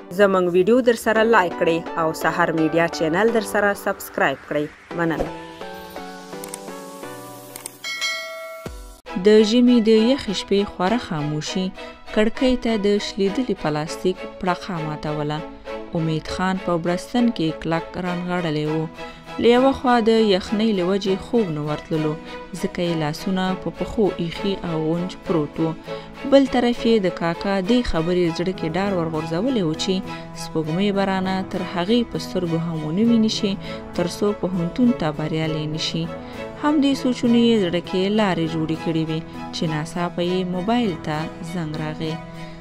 زموږ ویډیو در سره لایک کړئ او سحر میډیا چینل در سره سبسکرایب کړئ. مننه. د ژمي د یخې شپې خوره خاموشي کړکۍ ته د شلیدلي پلاستیک پړقه ماتوله. امید خان په برستن کې کلک رانغاړلی و. له یوه خوا د یخنۍ له وجې خوب نه ورتللو، ځکه یې لاسونه په پښو ایښي او غونج پروت و. بل طرف یې د کاکا دې خبرې زړه کې ډار ورغورځولی و چې سپوږمۍ به رانه تر هغې په سترګو هم ونه ویني شي تر څو پوهنتون ته بریالی نه شي. همدې سوچونه یې زړه کې لارې جوړې کړې وې چې ناڅاپه یې موبایل ته زنګ راغی.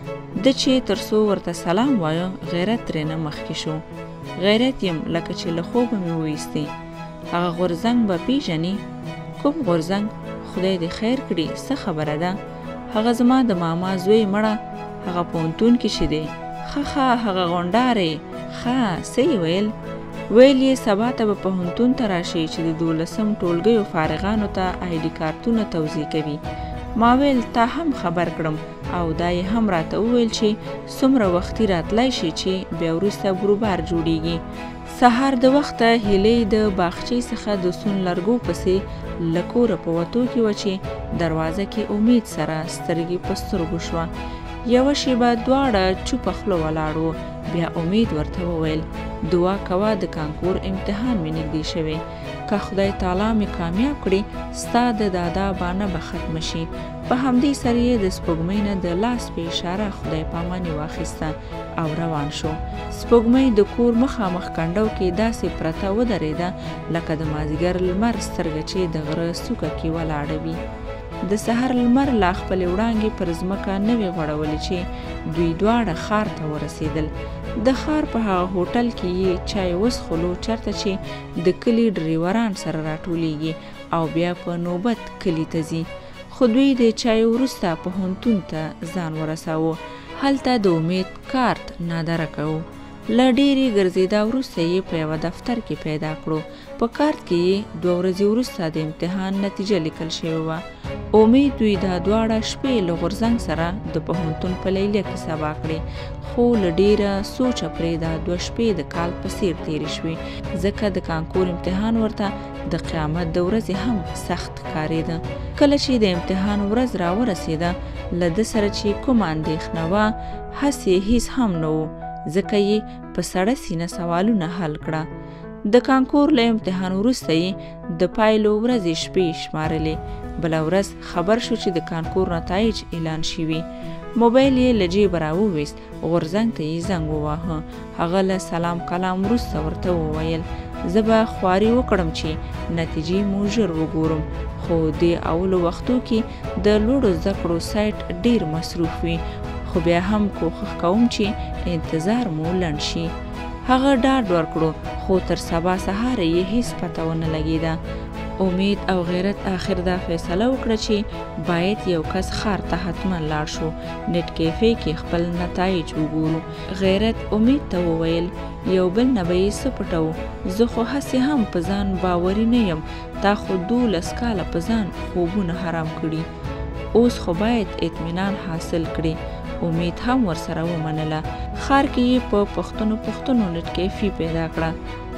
ده چې تر څو ورته سلام وایه غیرت ترېنه مخکې شو. غیرت یم لکه چې له خوبه مې وایستې. هغه غورځنګ به پیژنې؟ کوم غورځنګ؟ خدای دې خیر کړي، څه خبره ده؟ هغه زما د ماما زوی مړه، هغه پوهنتون کې چې دی. ښه هغه غونډارې. ښه څه یې ویل؟ ویل یې سبا ته به پوهنتون ته راشي چې د 12م ټولګیو فارغانو ته آی ډي کارتونه توزیع کوي. ما ویل تا هم خبر کړم او دا یې هم راته وویل چې څومره وختي راتلی شي چې بیا وروسته بروبار جوړیږي. سهار د وخته هیلۍ د باغچې څخه د سون لرګو پسې له کوره په وتو کې وه چې دروازه کې امید سره سترګې په سترګو شوه. یوه شیبه دواړه چوپه خوله ولاړ وو. بیا امید ورته وویل دعا کوه د کانکور امتحان مې نږدې شوی، که خدای تعالی مې کامیاب کړي ستا د دادا بانه به ختمه شي. په همدې سره یې د سپوږمۍ نه د لاس په اشاره خدای پاماني واخیسته او روان شو. سپوږمۍ د کور مخامخ کنډو کې داسې پرته ودرېده لکه د مازدیګر لمر سترګه چې د غره څوکه کې ولاړه وي. د سحر لمر لا خپلې وړانګې پر ځمکه نه وې غوړولې چې دوی دواړه ښار ته ورسېدل. د ښار په هغه هوټل کې یې چای وڅښلو چېرته چې د کلي ډریوران سره راټولیږي او بیا په نوبت کلي ته ځي. خو دوی د چای وروسته پوهنتون ته ځان ورساوه. هلته د امید کارت نادرکه و. له ډېرې ګرځېدا وروسته یې په یوه دفتر کې پیدا کړو. په کارت کې یې 2 ورځې وروسته د امتحان نتیجه لیکل شوې وه. امید دوی دا دواړه شپې له غورځنګ سره د پوهنتون په لیلیه کې سبا کړې، خو له ډېره سوچه پرې دا 2 شپې د کال په څېر تېرې شوې، ځکه د کانکور امتحان ورته د قیامت د ورځې هم سخت ښکارېده. کله چې د امتحان ورځ راورسېده له ده سره چې کومه اندېښنه وه هسې هیڅ هم نه و، ځکه یې په سړه سینه سوالونه حل کړه. د کانکور له امتحان وروسته یې د پایلو ورځې شپې شمارلې. بله ورځ خبر شو چې د کانکور نتایج اعلان شوي. موبایل یې له جیبه راوویست. غورځنګ ته یې زنګ وواهه. هغه له سلام کلام وروسته ورته وویل زه به خواري وکړم چې نتیجې مو ژر وګورم، خو د اولو وختو کې د لوړو زده کړو سایټ ډېر مصروف وي، خو بیا هم کوښښ کوم چې انتظار مو لنډ شي. هغه ډاډ ورکړو، خو تر سبا سهاره یې هیڅ پته ونه لګېده. امید او غیرت آخر دا فیصله وکړه چې باید یو کس ښار ته حتما لاړ شو، نت کیفې کې خپل نتایج وګورو. غیرت امید ته وویل یو بل نه به یې څه پټوو، زه خو هسې هم په ځان باوري نه یم، تا خو 12 کاله په ځان خوبونه حرام کړي، اوس خو باید اطمینان حاصل کړي. امید هم ورسره ومنله. ښار کې یې په پښتنو نت کیفې پیدا کړه.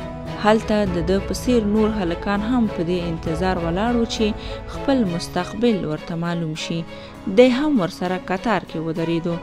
هلته د ده په څېر نور هلکان هم په دې انتظار ولاړو چې خپل مستقبل ورته معلوم شي. دی هم ورسره کتار کې ودرېدو.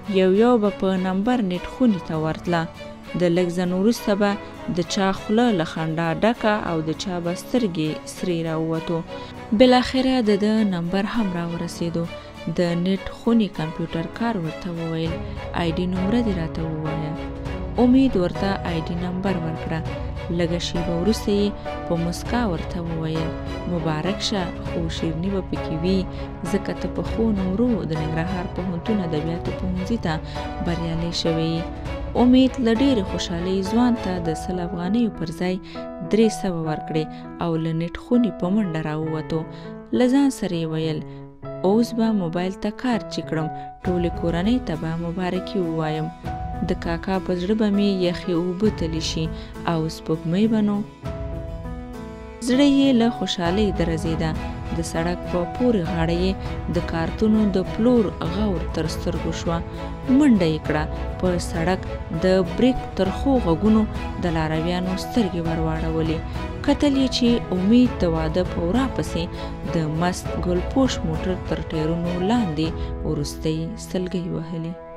یو به په نمبر نیټ خونې ته ورتله. د لږ ځنډ وروسته به د چا خوله له خندا ډکه او د چا به سترګې سرې راووتو. بالاخره د ده نمبر هم راورسېدو. د نیټ خونې کمپیوټر کار ورته وویل آی ډي نمره دې راته ووایه. امید ورته آی ډي نمبر ورکړه. لږه شیبه وروسته یې په مسکا ورته وویل مبارک شه، خو شیرني به پکې وي، ځکه ته په ښو نمرو د ننګرهار پوهنتون ادبیاتو پوهنځي ته بریالی شوی. امید له ډېرې خوشحالۍ ځوان ته د 100 افغانیو پر ځای 300 ورکړې او له نیټ خونې په منډه راووتو. له ځان سره یې ویل اوس به موبایل ته کار چې کړم ټولې کورنۍ ته به مبارکي ووایم، د کاکا په زړه به مې یخې اوبه تللی شي او سپوږمۍ به نو. زړه یې له خوشحالۍ درزېده. د سړک په پورې غاړه یې د کارتونو د پلور غور تر سترګو شوه. منډه یې کړه. په سړک د بریک ترخو غږونو د لارویانو سترګې ورواړولې. کتل یې چې امید د واده په ورا پسې د مست ګلپوش موټر تر ټیرونو لاندې وروستۍ سلګۍ وهلې.